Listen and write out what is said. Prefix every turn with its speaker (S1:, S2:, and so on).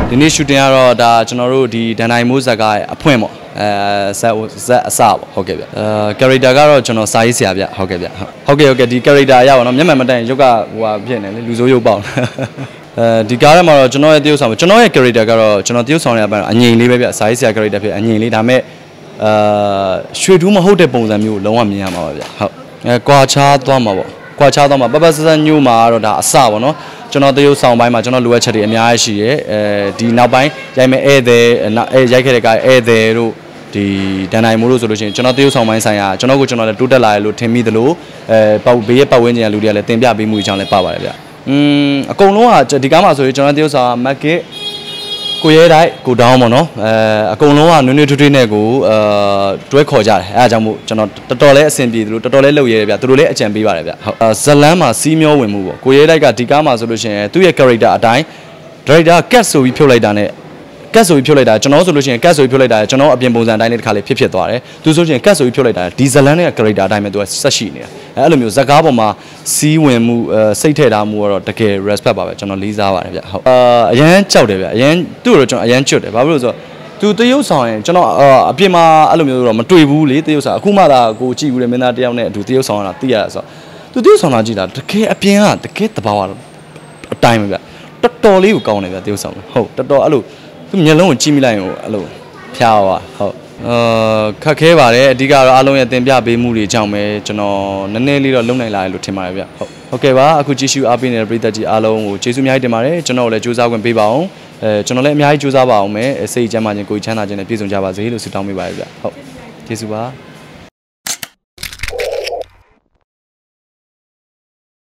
S1: ဒီနေ့ shooting ကတော့ဒါကျွန်တော်တို့ဒီဒန်နိုင်မိုးဇက်ကအဖွင့်ပေါ့ဇက်အစပေါ့ဟုတ်ကဲ့ဗျcharacter ကတော့ကျွန်တော်စာရေးဆရာဗျဟုတ်ကဲ့ဗျဟုတ်ကဲ့ဒီ character ရပါတော့မျက်မှန်မတိုင်ရုပ်ကဟိုဟာဖြစ်နေလေလူစိုးရုပ်ပေါ့ဒီကားထဲမှာတော့ကျွန်တော်ရဲ့တရုပ်ဆောင်ကျွန်တော်ရဲ့ character ကတော့ကျွန်တော်တရုပ်ဆောင်ရပါတော့အငြိမ်လေးပဲဗျစာရေးဆရာ character ဖြစ်အငြိမ်လေးဒါမဲ့ရွှေတူးမဟုတ်တဲ့ပုံစံမျိုးလုံးဝမြင်ရမှာပါဗျဟုတ်ကွာခြားသွားမှာပေါ့ကွာခြားသွားမှာပပစစညို့မှာတော့ဒါအစပေါ့နော်ကျွန်တော်တရုပ်ဆောင်ပိုင်းမှာကျွန်တော်လိုအပ်ချက်တွေအများကြီးရှိရဲဒီနောက်ပိုင်းရိုက်မဲ့ဧည့်သည်ရိုက်ခဲ့တဲ့ကားဧည့်သည်တို့ဒီဒန်နိုင်မိုးလို့ဆိုလို့ရှိရင်ကျွန်တော်တရုပ်ဆောင်ပိုင်းဆိုင်ရာကျွန်တော်လည်းတိုးတက်လာရလို့ထင်မိသလိုဘေးရဲ့ပတ်ဝန်းကျင်လူတွေကလည်းတင်ပြပေးမှုအကြောင်းလည်းပါပါတယ်ဗျအကုန်လုံးကဒီကားမှာဆိုရင်ကျွန်တော်တရုပ်ဆောင်မက်ကစ်ကိုရဲတိုင်းကိုတောင်းပေါ့နော်အကုန်လုံးကနွေးနွေးထွေးထွေးနဲ့ကိုတွဲခေါ်ကြတယ်အဲအားကြောင့်မို့ကျွန်တော်တော်တော်လေးအဆင်ပြေသလိုတော်တော်လေးလှုပ်ရဲတယ်ဗျသူတို့လည်းအကြံပေးပါတယ်ဗျဟုတ်ဇလန်းမှာစီးမျောဝင်မှုပေါ့ကိုရဲတိုက်ကဒီကားမှာဆိုလို့ရှိရင်သူ့ရဲ့ character အတိုင်း director ကတ်ဆိုပြီးဖြုတ်လိုက်တာနဲ့ကတ်ဆိုပြီးဖြုတ်လိုက်တာကျွန်တော်ဆိုလို့ရှိရင်ကတ်ဆိုပြီးဖြုတ်လိုက်တာကျွန်တော်အပြင်ပုံစံအတိုင်းလေးတစ်ခါလေးဖြစ်သွားတယ်သူဆိုရှင်ကတ်ဆိုပြီးဖြုတ်လိုက်တာဒီဇလန်းနဲ့ character အတိုင်းပဲသူကဆက်ရှိနေတာအဲ့လိုမျိုးဇကားပေါ်မှာစီးဝင်မှုစိတ်ထည့်ထားမှုကတော့တကယ် respect ပါပဲကျွန်တော်လေးစားပါတယ်ဗျဟုတ်အရန်ကြောက်တယ်ဗျအရန်သူ့ကိုကျွန်တော်အရန်ကျွတ်တယ်ဘာဖြစ်လို့ဆိုတော့သူတရုပ်ဆောင်ရင်ကျွန်တော်အပြင်မှာအဲ့လိုမျိုးတော့မတွေ့ဘူးလေတရုပ်ဆောင်အခုမှသာကိုကြည့်ဘူးလေမင်းသားတယောက်နဲ့အတူတရုပ်ဆောင်ရတာသိရတာဆိုတော့သူတရုပ်ဆောင်လာကြည့်တာတကယ်အပြင်ကတကယ်တဘာဝအတိုင်းပဲဗျတော်တော်လေးကိုကောင်းတယ်ဗျတရုပ်ဆောင်ဟုတ်တော်တော်အဲ့လိုသူမျက်လုံးကိုကြည့်မိလိုက်ရင်အဲ့လိုဖျားသွားဟုတ်ခက်ခဲပါတယ်အဓိကတော့အားလုံးရဲ့တင်ပြပေးမှုတွေကြောင့်ပဲကျွန်တော်နည်းနည်းလေးတော့လုံနိုင်လာတယ်လို့ထင်ပါတယ်ဗျဟုတ်ကဲ့ပါအခုကြည့်ရှုအားပေးနေတဲ့ပရိသတ်ကြီးအားလုံးကိုကျေးဇူးအများကြီးတင်ပါတယ်ကျွန်တော်လည်းကြိုးစားခွင့်ပေးပါအောင်ကျွန်တော်လည်းအများကြီးကြိုးစားပါအောင်မယ်စိတ်ကျန်းမာခြင်းကိုယ်ချမ်းသာခြင်းနဲ့ပြည့်စုံကြပါစေလို့ဆုတောင်းပေးပါတယ်ဗျဟုတ်ကျေးဇူးပါ